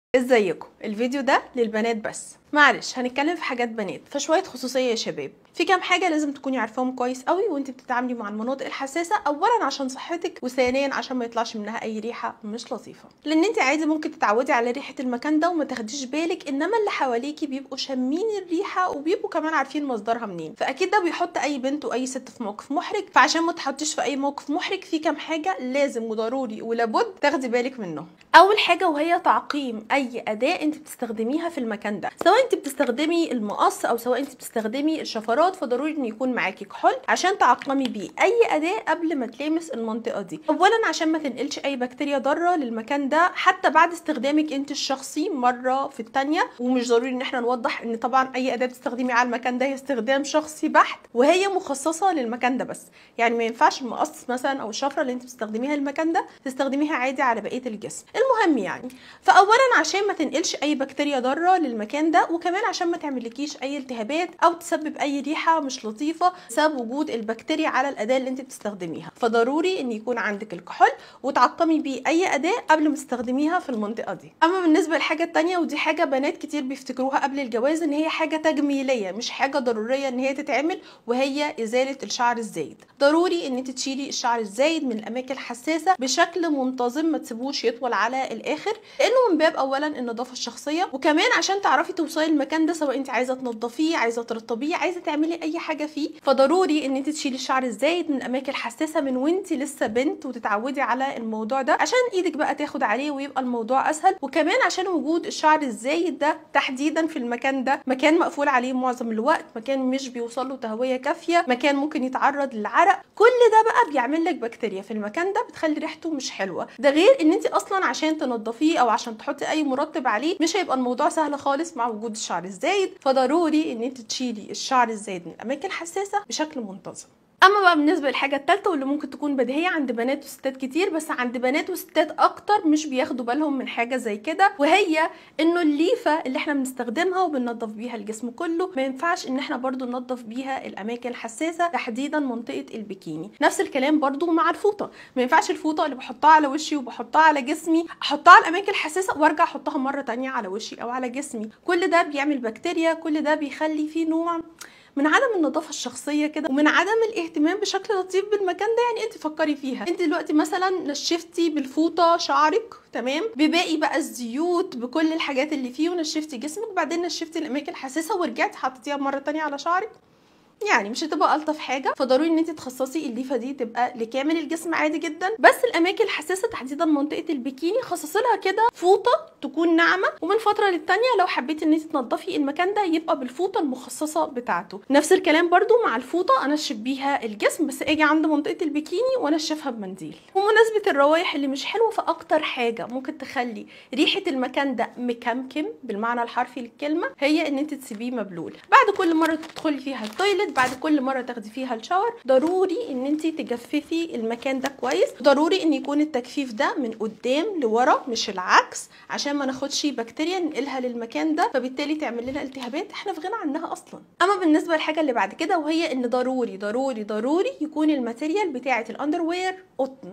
ازيكم؟ الفيديو ده للبنات بس، معلش هنتكلم في حاجات بنات فشويه خصوصيه يا شباب. في كام حاجه لازم تكوني عارفاهم كويس قوي وانت بتتعاملي مع المناطق الحساسه، اولا عشان صحتك، وثانيا عشان ما يطلعش منها اي ريحه مش لطيفه، لان انت عادي ممكن تتعودي على ريحه المكان ده وما تاخديش بالك، انما اللي حواليكي بيبقوا شامين الريحه وبيبقوا كمان عارفين مصدرها منين، فاكيد ده بيحط اي بنت واي ست في موقف محرج. فعشان ما تحطيش في اي موقف محرج، في كام حاجه لازم وضروري ولابد تاخدي بالك منهم. اول حاجه وهي تعقيم اي اداه انت بتستخدميها في المكان ده، سواء انت بتستخدمي المقص او سواء انت بتستخدمي الشفرات، فضروري ان يكون معاكي كحول عشان تعقمي بيه اي اداه قبل ما تلامس المنطقه دي. اولا عشان ما تنقلش اي بكتيريا ضاره للمكان ده حتى بعد استخدامك انت الشخصي مره في الثانيه، ومش ضروري ان احنا نوضح ان طبعا اي اداه بتستخدمي على المكان ده هي استخدام شخصي بحت وهي مخصصه للمكان ده بس، يعني ما ينفعش المقص مثلا او الشفره اللي انت بتستخدميها للمكان ده تستخدميها عادي على بقيه الجسم. المهم يعني، فاولا عشان ما تنقلش اي بكتيريا ضاره للمكان ده، وكمان عشان ما تعملكيش اي التهابات او تسبب اي ريحه مش لطيفه بسبب وجود البكتيريا على الاداه اللي انت بتستخدميها، فضروري ان يكون عندك الكحول وتعقمي بيه اي اداه قبل ما تستخدميها في المنطقه دي. اما بالنسبه للحاجه الثانيه، ودي حاجه بنات كتير بيفتكروها قبل الجواز ان هي حاجه تجميليه مش حاجه ضروريه ان هي تتعمل، وهي ازاله الشعر الزايد. ضروري ان انت تشيلي الشعر الزايد من الاماكن الحساسه بشكل منتظم، ما تسيبوش يطول على الاخر، لانه من باب اولا النظافه الشخصيه، وكمان عشان تعرفي توصلي المكان ده سواء انت عايزه تنظفيه، عايزه ترطبيه، عايزه تعملي اي حاجه فيه، فضروري ان انت تشيلي الشعر الزايد من الاماكن الحساسه من وانت لسه بنت، وتتعودي على الموضوع ده عشان ايدك بقى تاخد عليه ويبقى الموضوع اسهل. وكمان عشان وجود الشعر الزايد ده تحديدا في المكان ده مكان مقفول عليه معظم الوقت، مكان مش بيوصل له تهويه كافيه، مكان ممكن يتعرض للعرق، كل ده بقى بيعمل لك بكتيريا في المكان ده بتخلي ريحته مش حلوه. ده غير ان انت اصلا عشان تنظفيه او عشان تحطي اي مرطب عليه مش هيبقى الموضوع سهل خالص مع وجود الشعر الزايد، فضروري ان انت تشيلي الشعر الزايد من الاماكن الحساسه بشكل منتظم. اما بقى بالنسبه للحاجه الثالثه واللي ممكن تكون بديهيه عند بنات وستات كتير، بس عند بنات وستات اكتر مش بياخدوا بالهم من حاجه زي كده، وهي انه الليفه اللي احنا بنستخدمها وبننظف بيها الجسم كله ما ينفعش ان احنا برضو ننظف بيها الاماكن الحساسه، تحديدا منطقه البيكيني. نفس الكلام برضو مع الفوطه، ما ينفعش الفوطه اللي بحطها على وشي وبحطها على جسمي احطها على الاماكن الحساسه وارجع احطها مره تانية على وشي او على جسمي، كل ده بيعمل بكتيريا، كل ده بيخلي فيه نوع من عدم النظافه الشخصيه كده، ومن عدم الاهتمام بشكل لطيف بالمكان ده. يعني انت فكري فيها، انت دلوقتي مثلا نشفتي بالفوطه شعرك تمام بباقي بقى الزيوت بكل الحاجات اللي فيه، ونشفتي جسمك، بعدين نشفتي الاماكن الحساسه ورجعتي حطيتيها مره تانية على شعرك، يعني مش هتبقى الطف حاجه. فضروري ان انت تخصصي الليفه دي تبقى لكامل الجسم عادي جدا، بس الاماكن الحساسه تحديدا منطقه البيكيني خصصي لها كده فوطه تكون ناعمه، ومن فتره للتانيه لو حبيتي ان انت تنضفي المكان ده يبقى بالفوطه المخصصه بتاعته. نفس الكلام برده مع الفوطه انشف بيها الجسم، بس اجي عند منطقه البيكيني وانشفها بمنديل. ومناسبه الروايح اللي مش حلوه، فاكتر حاجه ممكن تخلي ريحه المكان ده مكمكم بالمعنى الحرفي للكلمه هي ان انت تسيبيه مبلول. بعد كل مره تدخلي فيها التويلت، بعد كل مره تاخدي فيها الشاور، ضروري ان انت تجففي المكان ده كويس. ضروري ان يكون التجفيف ده من قدام لورا مش العكس، عشان ما ناخدش بكتيريا ننقلها للمكان ده فبالتالي تعمل لنا التهابات احنا في غنى عنها اصلا. اما بالنسبه للحاجه اللي بعد كده، وهي ان ضروري ضروري ضروري يكون الماتيريال بتاعه الاندروير قطن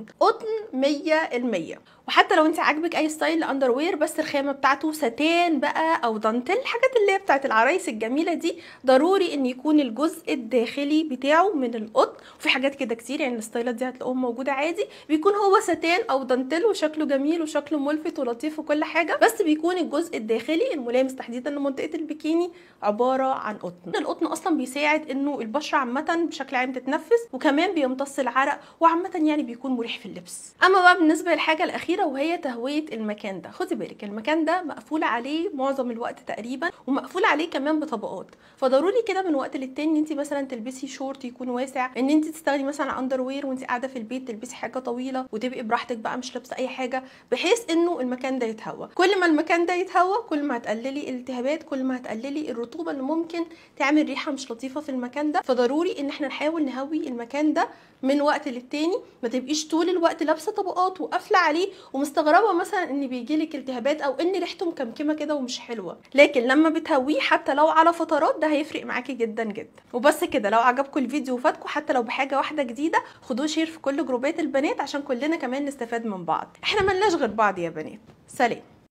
100%. وحتى لو انت عاجبك اي ستايل اندر وير بس الخامه بتاعته ستان بقى او دانتيل، الحاجات اللي هي بتاعت العرايس الجميله دي، ضروري ان يكون الجزء الداخلي بتاعه من القطن. وفي حاجات كده كتير يعني الستايلات دي هتلاقوهم موجوده عادي، بيكون هو ستان او دانتيل وشكله جميل وشكله ملفت ولطيف وكل حاجه، بس بيكون الجزء الداخلي الملامس تحديدا لمنطقه البيكيني عباره عن قطن. القطن اصلا بيساعد انه البشره عامه بشكل عام تتنفس، وكمان بيمتص العرق، وعامه يعني بيكون مريح في اللبس. اما بقى بالنسبه للحاجه الاخيره وهي تهويه المكان ده، خدي بالك المكان ده مقفول عليه معظم الوقت تقريبا، ومقفول عليه كمان بطبقات، فضروري كده من وقت للتاني ان انت مثلا تلبسي شورت يكون واسع، ان انت تستخدمي مثلا اندر وير وانت قاعده في البيت تلبسي حاجه طويله وتبقي براحتك بقى مش لابسه اي حاجه، بحيث انه المكان ده يتهوى. كل ما المكان ده يتهوى كل ما هتقللي الالتهابات، كل ما هتقللي الرطوبه اللي ممكن تعمل ريحه مش لطيفه في المكان ده. فضروري ان احنا نحاول نهوي المكان ده من وقت للتاني، ما تبقيش طول الوقت لابسه طبقات وقافله عليه ومستغربه مثلا ان بيجيلك التهابات او ان ريحته مكمكمه كده ومش حلوه، لكن لما بتهويه حتى لو على فترات ده هيفرق معاكي جدا جدا. وبس كده، لو عجبكم الفيديو وفاتكم حتى لو بحاجه واحده جديده، خدوه شير في كل جروبات البنات عشان كلنا كمان نستفاد من بعض. احنا ملناش غير بعض يا بنات. سلام.